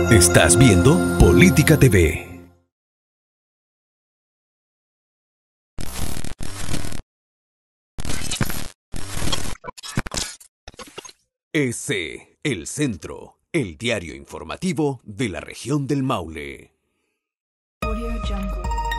Estás viendo Política TV. EC, El Centro, el diario informativo de la región del Maule. Audio Jungle.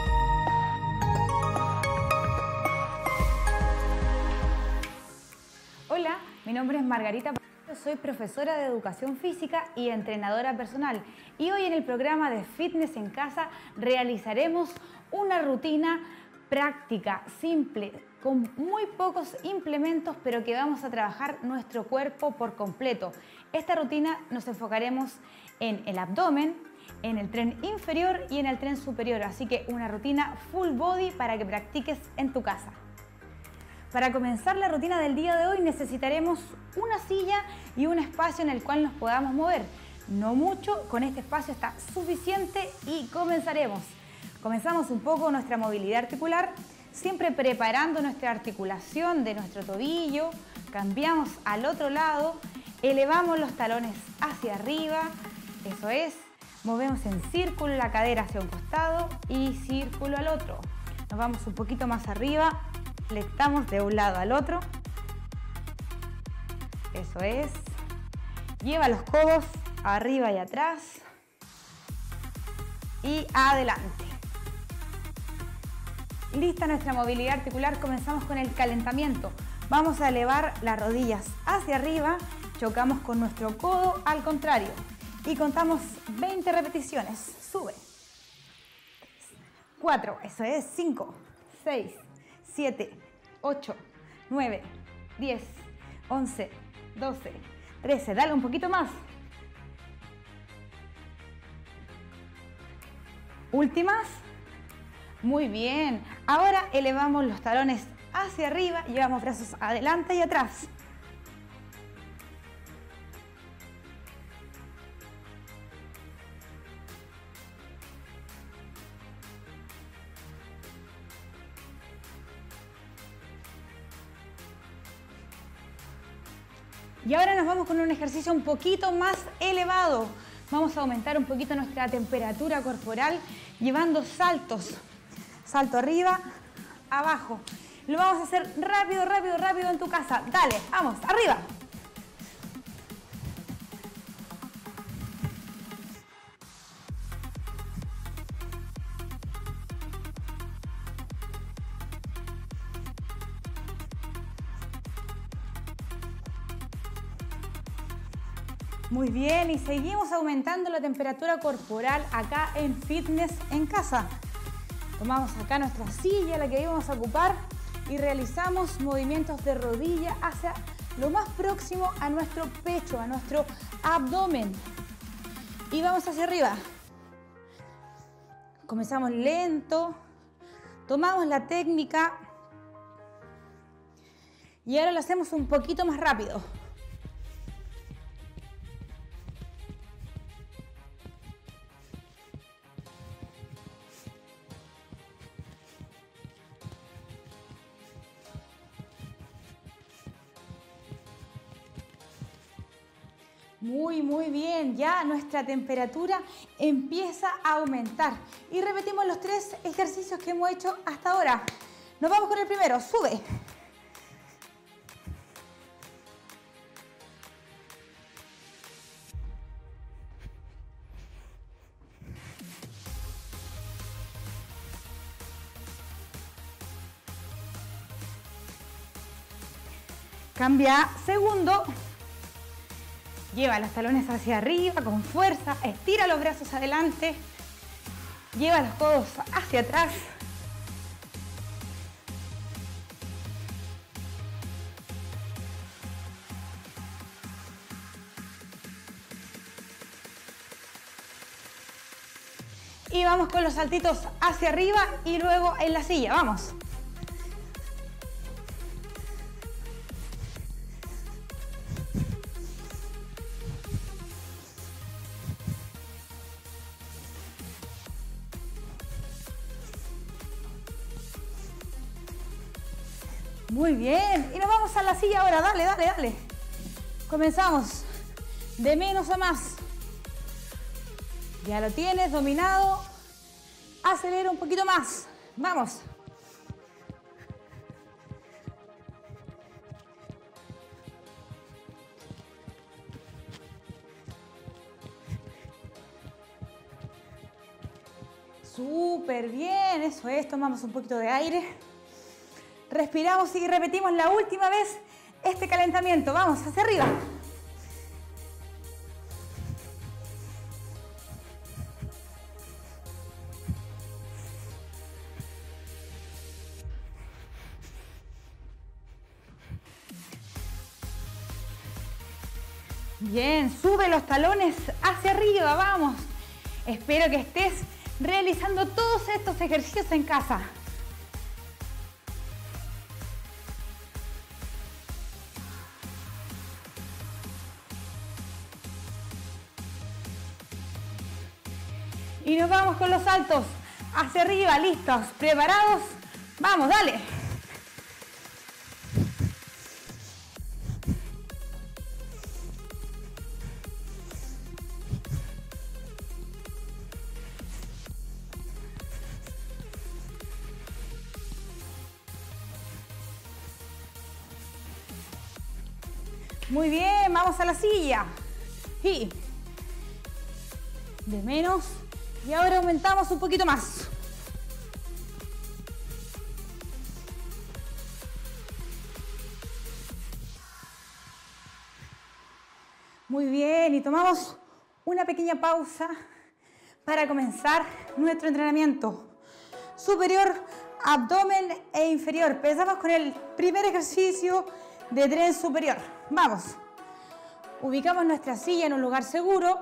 Hola, mi nombre es Margarita. Soy profesora de educación física y entrenadora personal. Y hoy en el programa de Fitness en Casa realizaremos una rutina práctica, simple, con muy pocos implementos, pero que vamos a trabajar nuestro cuerpo por completo. Esta rutina nos enfocaremos en el abdomen, en el tren inferior y en el tren superior. Así que una rutina full body para que practiques en tu casa. Para comenzar la rutina del día de hoy necesitaremos una silla y un espacio en el cual nos podamos mover. No mucho, con este espacio está suficiente y comenzaremos. Comenzamos un poco nuestra movilidad articular, siempre preparando nuestra articulación de nuestro tobillo. Cambiamos al otro lado, elevamos los talones hacia arriba, eso es. Movemos en círculo la cadera hacia un costado y círculo al otro. Nos vamos un poquito más arriba. Flectamos de un lado al otro. Eso es. Lleva los codos arriba y atrás. Y adelante. Lista nuestra movilidad articular, comenzamos con el calentamiento. Vamos a elevar las rodillas hacia arriba. Chocamos con nuestro codo al contrario. Y contamos 20 repeticiones. Sube. 4, eso es. 5, 6, 7, 8, 9, 10, 11, 12, 13. Dale un poquito más. Últimas. Muy bien. Ahora elevamos los talones hacia arriba, llevamos brazos adelante y atrás. Y ahora nos vamos con un ejercicio un poquito más elevado. Vamos a aumentar un poquito nuestra temperatura corporal llevando saltos. Salto arriba, abajo. Lo vamos a hacer rápido, rápido, rápido en tu casa. Dale, vamos, arriba. Muy bien, y seguimos aumentando la temperatura corporal acá en Fitness en Casa. Tomamos acá nuestra silla, la que íbamos a ocupar, y realizamos movimientos de rodilla hacia lo más próximo a nuestro pecho, a nuestro abdomen. Y vamos hacia arriba. Comenzamos lento, tomamos la técnica y ahora lo hacemos un poquito más rápido. Muy bien, ya nuestra temperatura empieza a aumentar. Y repetimos los 3 ejercicios que hemos hecho hasta ahora. Nos vamos con el primero, sube. Cambia, segundo. Lleva los talones hacia arriba con fuerza, estira los brazos adelante, lleva los codos hacia atrás. Y vamos con los saltitos hacia arriba y luego en la silla, vamos. Muy bien, y nos vamos a la silla ahora, dale, dale, dale. Comenzamos de menos a más. Ya lo tienes dominado. Acelera un poquito más. Vamos. Súper bien, eso es. Tomamos un poquito de aire. Respiramos y repetimos la última vez este calentamiento. Vamos, hacia arriba. Bien, sube los talones hacia arriba, vamos. Espero que estés realizando todos estos ejercicios en casa. Y nos vamos con los saltos hacia arriba, listos, preparados. Vamos, dale. Muy bien, vamos a la silla. Y de menos. Y ahora aumentamos un poquito más. Muy bien, y tomamos una pequeña pausa para comenzar nuestro entrenamiento. Superior, abdomen e inferior. Empezamos con el primer ejercicio de tren superior. Vamos. Ubicamos nuestra silla en un lugar seguro.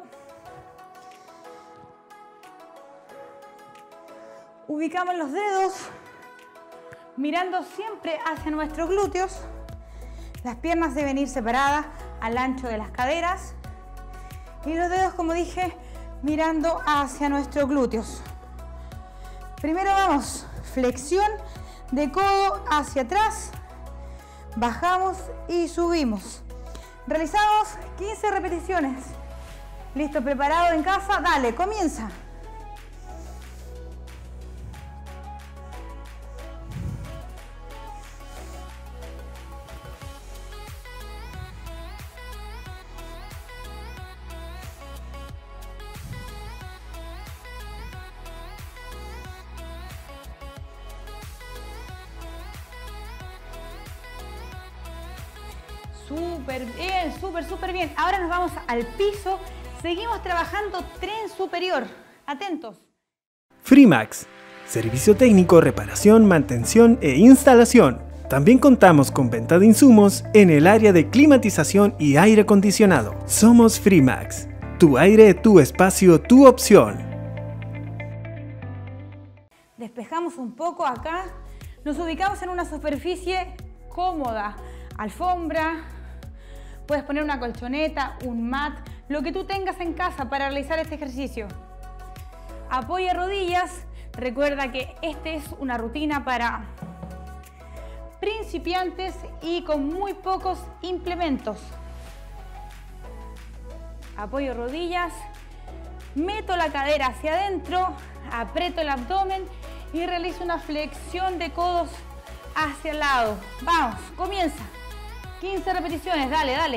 Ubicamos los dedos mirando siempre hacia nuestros glúteos. Las piernas deben ir separadas al ancho de las caderas. Y los dedos, como dije, mirando hacia nuestros glúteos. Primero vamos, flexión de codo hacia atrás. Bajamos y subimos. Realizamos 15 repeticiones. ¿Listo? ¿Preparado en casa? Dale, comienza. Súper bien. Ahora nos vamos al piso. Seguimos trabajando tren superior. Atentos. Freemax. Servicio técnico, reparación, mantención e instalación. También contamos con venta de insumos en el área de climatización y aire acondicionado. Somos Freemax. Tu aire, tu espacio, tu opción. Despejamos un poco acá. Nos ubicamos en una superficie cómoda. Alfombra. Puedes poner una colchoneta, un mat, lo que tú tengas en casa para realizar este ejercicio. Apoya rodillas. Recuerda que esta es una rutina para principiantes y con muy pocos implementos. Apoyo rodillas. Meto la cadera hacia adentro, aprieto el abdomen y realizo una flexión de codos hacia el lado. Vamos, comienza. 15 repeticiones, dale, dale.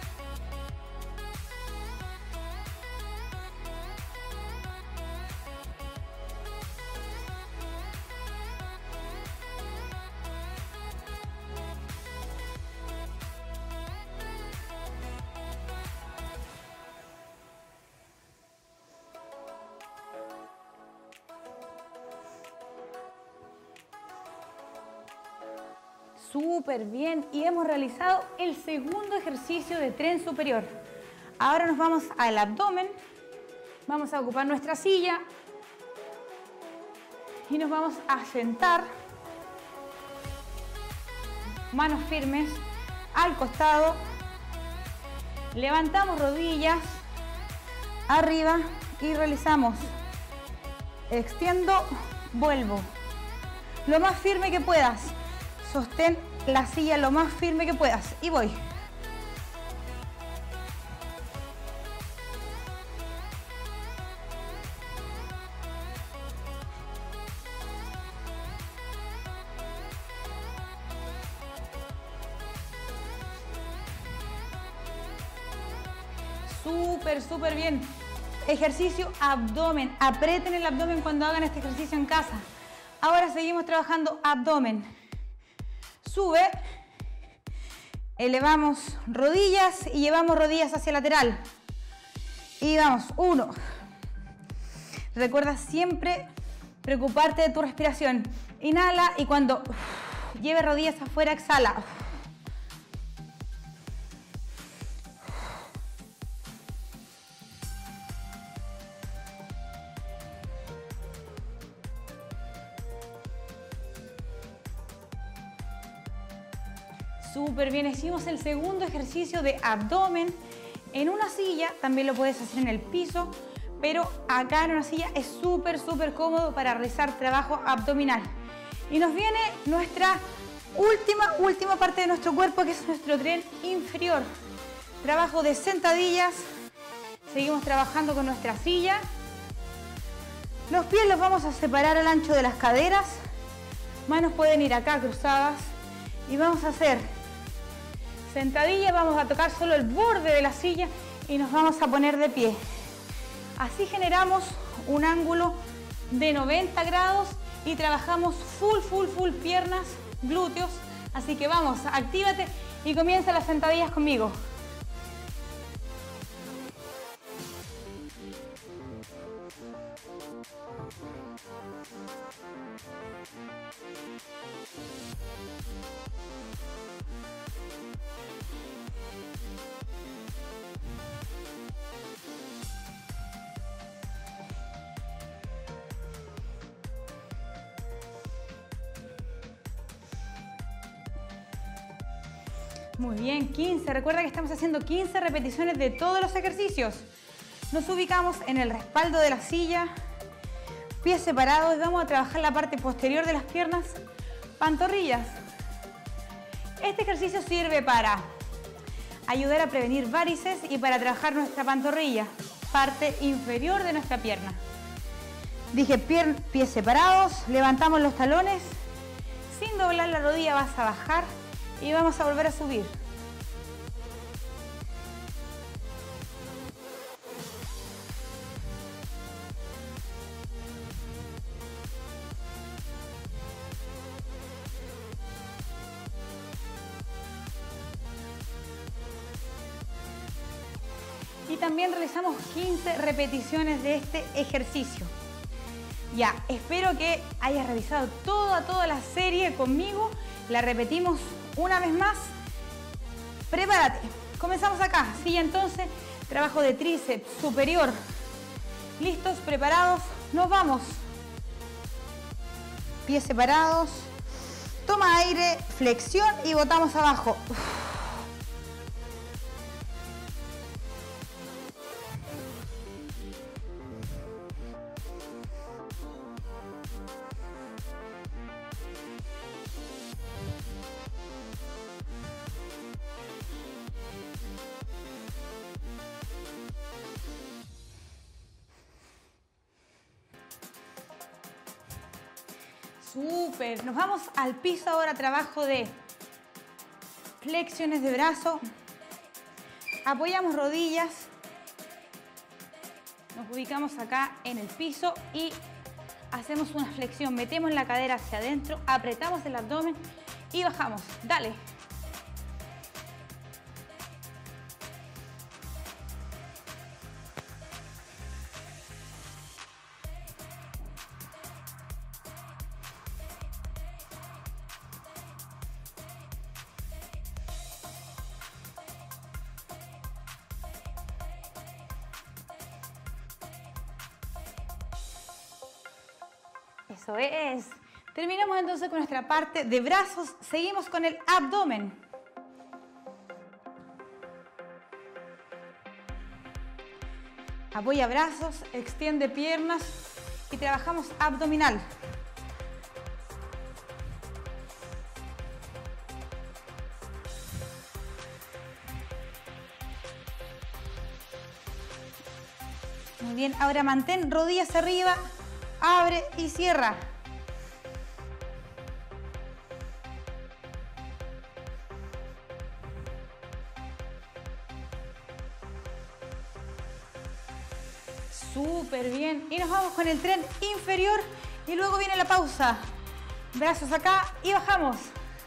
Súper bien, y hemos realizado el segundo ejercicio de tren superior. Ahora nos vamos al abdomen. Vamos a ocupar nuestra silla y nos vamos a sentar. Manos firmes al costado. Levantamos rodillas arriba y realizamos. Extiendo, vuelvo. Lo más firme que puedas. Sostén la silla lo más firme que puedas y voy. Súper, súper bien. Ejercicio abdomen. Aprieten el abdomen cuando hagan este ejercicio en casa. Ahora seguimos trabajando abdomen. Sube. Elevamos rodillas y llevamos rodillas hacia lateral. Y vamos, 1. Recuerda siempre preocuparte de tu respiración. Inhala y cuando lleve rodillas afuera, exhala. Súper bien, hicimos el segundo ejercicio de abdomen en una silla, también lo puedes hacer en el piso, pero acá en una silla es súper, súper cómodo para realizar trabajo abdominal. Y nos viene nuestra última parte de nuestro cuerpo, que es nuestro tren inferior. Trabajo de sentadillas, seguimos trabajando con nuestra silla. Los pies los vamos a separar al ancho de las caderas, manos pueden ir acá cruzadas y vamos a hacer sentadilla, vamos a tocar solo el borde de la silla y nos vamos a poner de pie. Así generamos un ángulo de 90 grados y trabajamos full piernas, glúteos. Así que vamos, actívate y comienza las sentadillas conmigo. Muy bien, 15. Recuerda que estamos haciendo 15 repeticiones de todos los ejercicios. Nos ubicamos en el respaldo de la silla, pies separados y vamos a trabajar la parte posterior de las piernas, pantorrillas. Este ejercicio sirve para ayudar a prevenir varices y para trabajar nuestra pantorrilla, parte inferior de nuestra pierna. Dije pies separados, levantamos los talones, sin doblar la rodilla vas a bajar y vamos a volver a subir. Y también realizamos 15 repeticiones de este ejercicio. Ya, espero que hayas revisado toda la serie conmigo. La repetimos una vez más. Prepárate. Comenzamos acá. Silla entonces, trabajo de tríceps superior. ¿Listos? ¿Preparados? Nos vamos. Pies separados. Toma aire, flexión y botamos abajo. Súper, nos vamos al piso ahora, trabajo de flexiones de brazo, apoyamos rodillas, nos ubicamos acá en el piso y hacemos una flexión, metemos la cadera hacia adentro, apretamos el abdomen y bajamos, dale. Eso es. Terminamos entonces con nuestra parte de brazos. Seguimos con el abdomen. Apoya brazos, extiende piernas y trabajamos abdominal. Muy bien, ahora mantén rodillas arriba. Abre y cierra. Súper bien. Y nos vamos con el tren inferior y luego viene la pausa. Brazos acá y bajamos.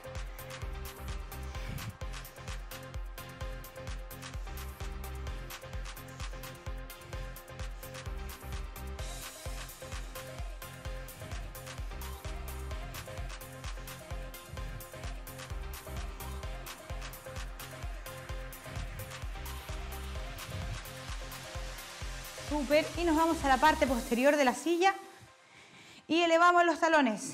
Súper. Y nos vamos a la parte posterior de la silla y elevamos los talones.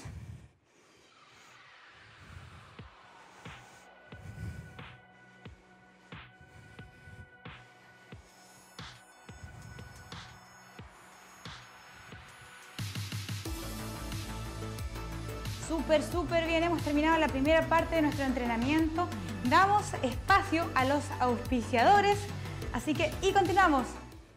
Súper, súper bien. Hemos terminado la primera parte de nuestro entrenamiento. Damos espacio a los auspiciadores. Así que, y continuamos.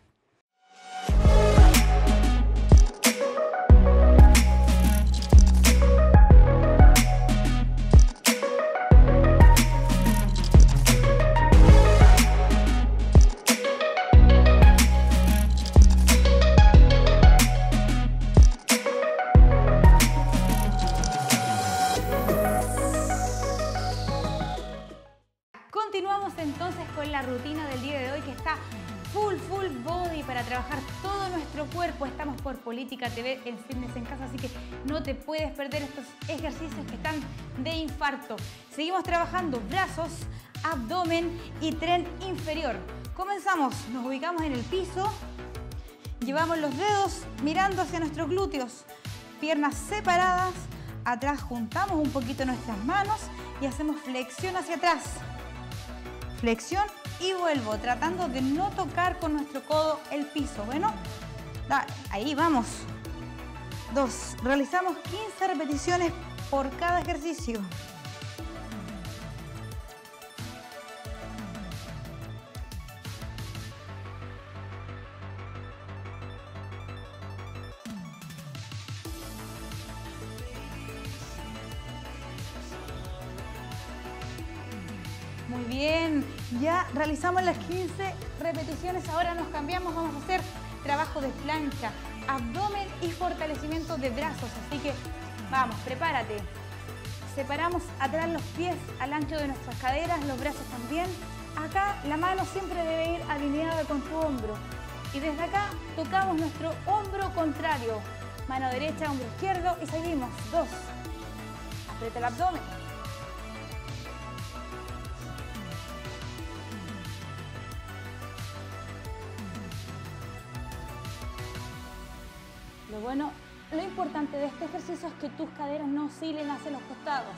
Continuamos entonces con la rutina del día de hoy que está full body para trabajar todo nuestro cuerpo. Estamos por Política TV en Fitness en Casa, así que no te puedes perder estos ejercicios que están de infarto. Seguimos trabajando brazos, abdomen y tren inferior. Comenzamos, nos ubicamos en el piso, llevamos los dedos mirando hacia nuestros glúteos, piernas separadas, atrás juntamos un poquito nuestras manos y hacemos flexión hacia atrás. Flexión y vuelvo, tratando de no tocar con nuestro codo el piso. Bueno, ahí vamos. 2. Realizamos 15 repeticiones por cada ejercicio. Muy bien, ya realizamos las 15 repeticiones, ahora nos cambiamos, vamos a hacer trabajo de plancha, abdomen y fortalecimiento de brazos, así que vamos, prepárate. Separamos atrás los pies al ancho de nuestras caderas, los brazos también. Acá la mano siempre debe ir alineada con tu hombro y desde acá tocamos nuestro hombro contrario, mano derecha, hombro izquierdo y seguimos. 2, aprieta el abdomen. Lo importante de este ejercicio es que tus caderas no oscilen hacia los costados.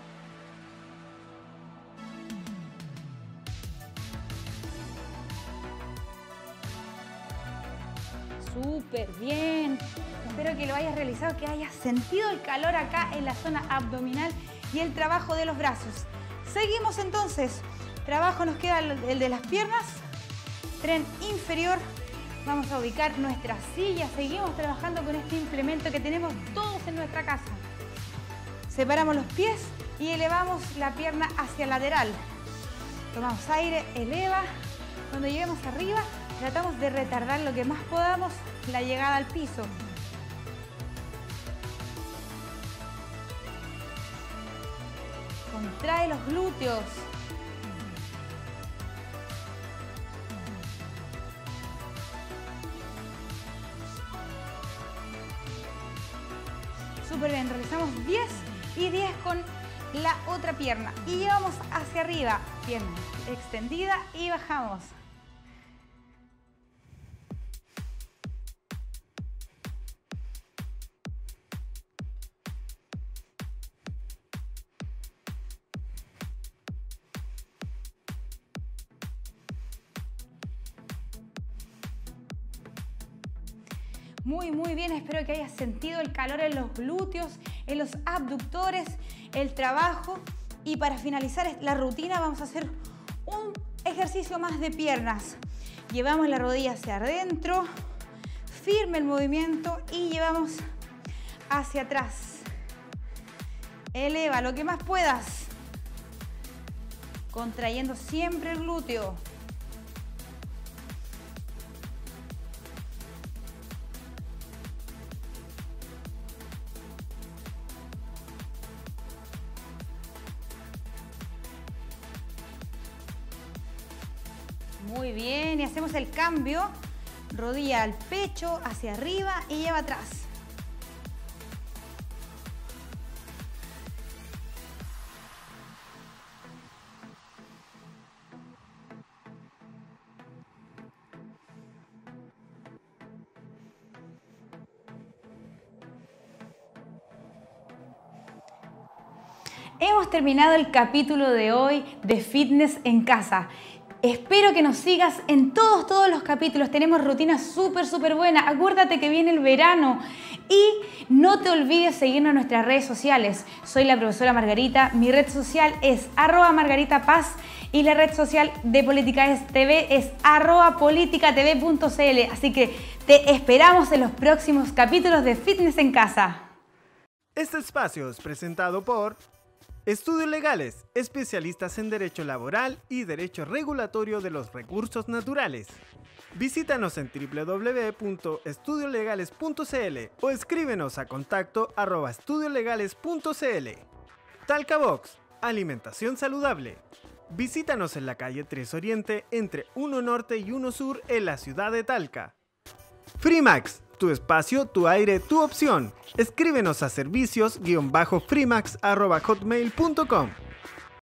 Súper bien. Espero que lo hayas realizado, que hayas sentido el calor acá en la zona abdominal y el trabajo de los brazos. Seguimos entonces. Trabajo nos queda el de las piernas, tren inferior. Vamos a ubicar nuestra silla, seguimos trabajando con este implemento que tenemos todos en nuestra casa. Separamos los pies y elevamos la pierna hacia lateral. Tomamos aire, eleva. Cuando lleguemos arriba, tratamos de retardar lo que más podamos la llegada al piso. Contrae los glúteos. Súper bien, realizamos 10 y 10 con la otra pierna. Y llevamos hacia arriba, pierna extendida y bajamos. Muy bien, espero que hayas sentido el calor en los glúteos, en los abductores, el trabajo. Y para finalizar la rutina vamos a hacer un ejercicio más de piernas. Llevamos la rodilla hacia adentro, firme el movimiento y llevamos hacia atrás. Eleva lo que más puedas, contrayendo siempre el glúteo. Muy bien, y hacemos el cambio. Rodilla al pecho, hacia arriba y lleva atrás. Hemos terminado el capítulo de hoy de Fitness en Casa. Espero que nos sigas en todos los capítulos. Tenemos rutinas súper buenas. Acuérdate que viene el verano. Y no te olvides seguirnos en nuestras redes sociales. Soy la profesora Margarita. Mi red social es @margaritapaz. Y la red social de Política TV es @politicatv.cl. Así que te esperamos en los próximos capítulos de Fitness en Casa. Este espacio es presentado por Estudios Legales, especialistas en Derecho Laboral y Derecho Regulatorio de los Recursos Naturales. Visítanos en www.estudiolegales.cl o escríbenos a contacto@estudiolegales.cl. Talcabox, alimentación saludable. Visítanos en la calle 3 Oriente entre 1 Norte y 1 Sur en la ciudad de Talca. Freemax, tu espacio, tu aire, tu opción. Escríbenos a servicios-freemax@hotmail.com.